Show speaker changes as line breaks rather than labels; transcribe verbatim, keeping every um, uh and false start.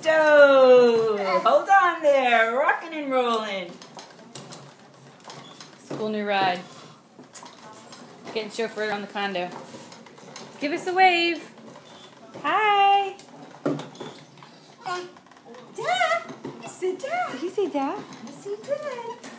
Sisto! Hold on there, rocking and rolling. Cool new ride. Getting chauffeured on the condo. Give us a wave. Hi.
Dad, you said Dad.
Did you say that?
Yes, he did.